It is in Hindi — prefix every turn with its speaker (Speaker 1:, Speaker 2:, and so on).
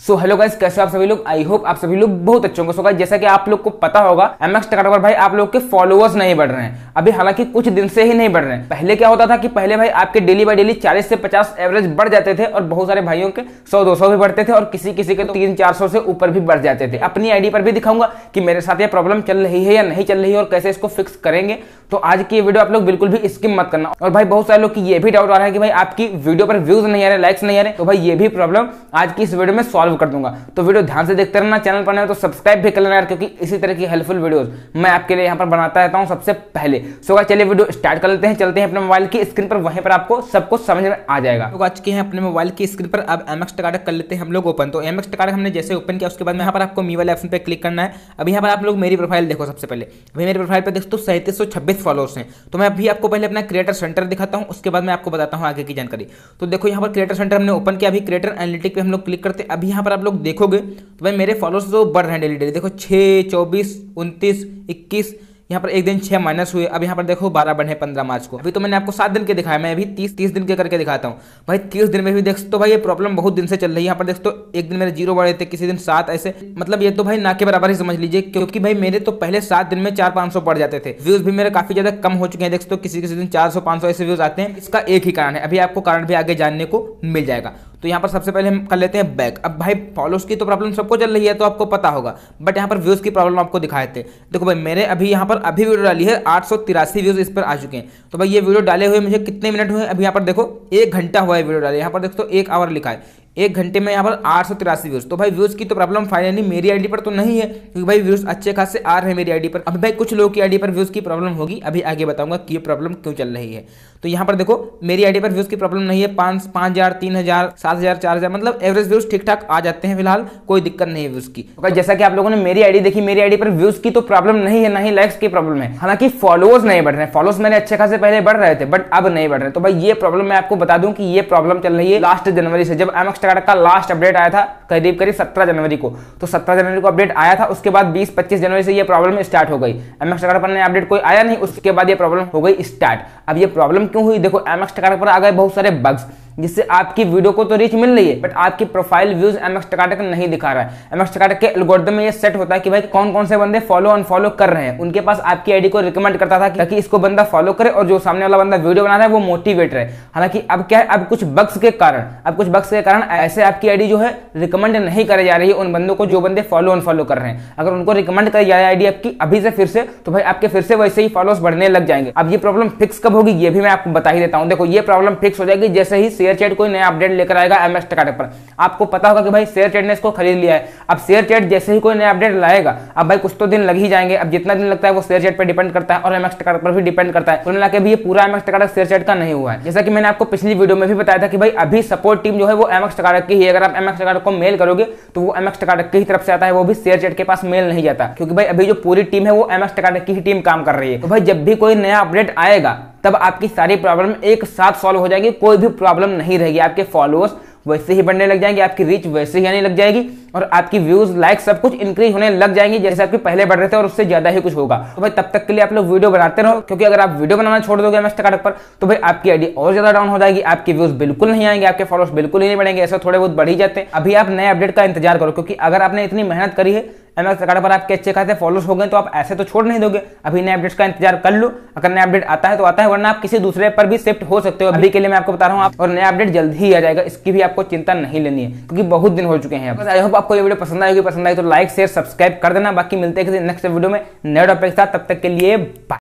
Speaker 1: सो हेलो गाइस, कैसे आप सभी लोग। आई होप आप सभी लोग बहुत अच्छे होंगे। सो गाइस, जैसा कि आप लोग को पता होगा MX टकाटक पर भाई आप लोग के फॉलोअर्स नहीं बढ़ रहे हैं अभी, हालांकि कुछ दिन से ही नहीं बढ़ रहे हैं। पहले क्या होता था कि पहले भाई आपके डेली बाय डेली 40 से 50 एवरेज बढ़ जाते थे और बहुत सारे भाइयों के 100-200 भी बढ़ते थे और किसी किसी के तो 300-400 से ऊपर भी बढ़ जाते थे। अपनी आईडी पर भी दिखाऊंगा कि मेरे साथ ये प्रॉब्लम चल रही है या नहीं चल रही है और कैसे इसको फिक्स करेंगे। तो आज की वीडियो आप लोग बिल्कुल भी स्किप मत करना। और भाई बहुत सारे लोग की ये भी डाउट आ रहा है कि भाई आपकी वीडियो पर व्यूज नहीं आ रहे, लाइक्स नहीं आ रहे, तो भाई ये भी प्रॉब्लम आज की इस वीडियो में सॉल्व कर दूंगा। तो वीडियो ध्यान से देखते रहना, चैनल पर नए तो सब्सक्राइब भी कर लेना यार, क्योंकि इसी तरह की हेल्पफुल वीडियोस मैं आपके लिए यहाँ पर बनाता रहता हूँ सबसे पहले। सो चलिए वीडियो स्टार्ट कर लेते हैं, चलते हैं अपने मोबाइल की स्क्रीन पर, वहीं पर आपको सब कुछ समझ में आ जाएगा। तो आज के हैं अपने मोबाइल की स्क्रीन पर अब MX टकाटक कर लेते हैं हम लोग ओपन। तो MX टकाटक हमने जैसे ओपन किया उसके बाद यहाँ पर आपको मी वाले ऑप्शन पर क्लिक करना है। अभी यहाँ पर आप लोग मेरी प्रोफाइल देखो। सबसे पहले अभी मेरी प्रोफाइल पर देखो 3726 फॉलोअर्स हैं। तो मैं अभी आपको पहले अपना क्रिएटर सेंटर दिखाता हूँ, उसके बाद मैं आपको बताता हूँ आगे की जानकारी। तो देखो यहाँ पर क्रिएटर सेंटर हमने ओपन किया। अभी क्रिएटर एनालिटिक पे हम लोग क्लिक करते हैं। अभी यहाँ पर आप लोग देखोगे तो भाई मेरे फॉलोअर्स जो बढ़ रहे हैं डेली डेली, देखो 6, 24, 29, 21, यहाँ पर एक दिन 6 माइनस हुए। अब यहाँ पर देखो 12 बढ़े 15 मार्च को। अभी तो मैंने आपको 7 दिन के दिखाया, मैं अभी 30 दिन के करके दिखाता हूँ। भाई 30 दिन में भी देख तो भाई ये प्रॉब्लम बहुत दिन से चल रही है। यहाँ पर देख तो एक दिन मेरे 0 बढ़े थे, किसी दिन 7, ऐसे मतलब ये तो भाई ना के बराबर ही समझ लीजिए, क्योंकि भाई मेरे तो पहले 7 दिन में 400-500 बढ़ जाते थे। व्यूज भी मेरे काफी ज्यादा कम हो चुके हैं। देख तो किसी किसी दिन 400-500 ऐसे व्यूज आते हैं। इसका एक ही कारण है, अभी आपको कारण भी आगे जानने को मिल जाएगा। तो यहाँ पर सबसे पहले हम कर लेते हैं बैक। अब भाई फॉलोअर्स की तो प्रॉब्लम सबको चल रही है तो आपको पता होगा, बट यहाँ पर व्यूज की प्रॉब्लम आपको दिखाए थे। देखो भाई मेरे अभी यहाँ पर अभी वीडियो डाली है 883 व्यूज इस पर आ चुके हैं। तो भाई ये वीडियो डाले हुए मुझे कितने मिनट हुए, अभी यहाँ पर देखो 1 घंटा हुआ है वीडियो डाले। यहाँ पर देखो तो 1 आवर लिखा है, 1 घंटे में यहाँ पर 883 व्यूज। तो भाई व्यूज की तो प्रॉब्लम फाइनली मेरी आईडी पर तो नहीं है, क्योंकि भाई व्यूज अच्छे खासे आ रहे हैं मेरी आईडी पर। अभी भाई कुछ लोगों की आईडी पर व्यूज की प्रॉब्लम होगी, अभी आगे बताऊंगा कि ये प्रॉब्लम क्यों चल रही है। तो यहाँ पर देखो मेरी आईडी पर व्यूज की प्रॉब्लम नहीं है। 5000, 3000, 7000, 4000 मतलब एवरेज व्यूज ठीक ठाक आ जाते हैं, फिलहाल कोई दिक्कत नहीं है व्यूज की। तो जैसा कि आप लोगों ने मेरी आईडी देखी, मेरी आईडी पर व्यूज की तो प्रॉब्लम नहीं है, ना ही लाइक्स की प्रॉब्लम है। हालांकि फॉलोअर्स नहीं बढ़ रहे, फॉलोअर्स मेरे अच्छे खासे पहले बढ़ रहे थे बट अब नहीं बढ़ रहे। तो भाई ये प्रॉब्लम मैं आपको बता दूं कि ये प्रॉब्लम चल रही है लास्ट जनवरी से, जब MX टकाटक का लास्ट अपडेट आया था करीब 17 जनवरी को। तो 17 जनवरी को अपडेट आया था, उसके बाद 20-25 जनवरी से ये प्रॉब्लम स्टार्ट हो गई। MX टकाटक पर नया अपडेट कोई आया नहीं, उसके बाद ये प्रॉब्लम हो गई स्टार्ट। अब ये प्रॉब्लम क्यों हुई, देखो MX टकाटक पर आ गए बहुत सारे बग्स, जिससे आपकी वीडियो को तो रीच मिल रही है बट आपकी प्रोफाइल व्यूज MX टकाटक नहीं दिखा रहा है। MX टकाटक के एल्गोरिथम में ये सेट होता है कि भाई कौन कौन से बंदे फॉलो अनफॉलो कर रहे हैं, उनके पास आपकी आईडी को रिकमेंड करता था ताकि इसको बंदा फॉलो करे और जो सामने वाला बंदा वीडियो बना रहा है वो मोटिवेट रहे। हालांकि अब क्या है, अब कुछ बग्स के कारण ऐसे आपकी आईडी जो है रिकमेंड नहीं करे जा रही है उन बंदों को जो बंदे फॉलो अनफॉलो कर रहे हैं। अगर उनको रिकमेंड करी जाए आईडी आपकी अभी से फिर से, तो भाई आपके फिर से वैसे ही फॉलोअर्स बढ़ने लग जाएंगे। अब ये प्रॉब्लम फिक्स कब होगी ये भी मैं आपको बता ही देता हूं। देखो ये प्रॉब्लम फिक्स हो जाएगी जैसे ही शेयरचैट कोई नया अपडेट लेकर आएगा MX टकाटक पर। आपको पता होगा कि भाई शेयरचैट ने इसको खरीद लिया है। अब शेयरचैट जैसे ही कोई नया अपडेट लाएगा, अब भाई कुछ तो दिन लग ही जाएंगे। अब जितना दिन लगता है वो शेयरचैट पर डिपेंड करता है और MX टकाटक पर भी डिपेंड करता है। कुल मिला के भी ये पूरा MX टकाटक शेयरचैट का नहीं हुआ है। जैसा कि मैंने आपको पिछली वीडियो में भी बताया था कि भाई अभी सपोर्ट टीम जो है वो MX टकाटक की ही, अगर आप MX टकाटक को मेल करोगे तो वो MX टकाटक की ही तरफ से आता है, वो भी शेयरचैट के पास मेल नहीं जाता, क्योंकि भाई अभी जो पूरी टीम है वो MX टकाटक की ही टीम काम कर रही है। तो भाई जब भी कोई नया अपडेट आएगा तब आपकी सारी प्रॉब्लम एक साथ सॉल्व हो जाएगी, कोई भी प्रॉब्लम नहीं रहेगी। आपके फॉलोअर्स वैसे ही बढ़ने लग जाएंगे, आपकी रीच वैसे ही आने लग जाएगी और आपकी व्यूज लाइक सब कुछ इंक्रीज होने लग जाएंगी जैसे आपके पहले बढ़ रहे थे और उससे ज्यादा ही कुछ होगा। तो भाई तब तक के लिए आप लोग वीडियो बनाते रहो, क्योंकि अगर आप वीडियो बनाना छोड़ दोगे MX टकाटक पर तो भाई आपकी आईडी और ज्यादा डाउन हो जाएगी, आपके व्यूज बिल्कुल नहीं आएंगे, आपके फॉलोअर्स बिल्कुल ही नहीं बढ़ेंगे। ऐसा थोड़े बहुत बढ़ ही जाते हैं। अभी आप नए अपडेट का इंतजार करो, क्योंकि अगर आपने इतनी मेहनत करी है MX टकाटक पर, आपके अच्छे खासे फॉलोअर्स हो गए तो आप ऐसे तो छोड़ नहीं दोगे। अभी नए अपडेट्स का इंतजार कर लो, अगर नया अपडेट आता है तो आता है, वरना आप किसी दूसरे पर भी शिफ्ट हो सकते हो। अभी के लिए मैं आपको बता रहा हूँ और नया अपडेट जल्द ही आ जाएगा, इसकी भी आपको चिंता नहीं लेनी है, क्योंकि बहुत दिन हो चुके हैं। आई होप आपको ये वीडियो पसंद आएगी, पसंद आई तो लाइक शेयर सब्सक्राइब कर देना। बाकी मिलते हैं किसी नेक्स्ट वीडियो में नए टॉपिक के साथ, तब तक के लिए बाय।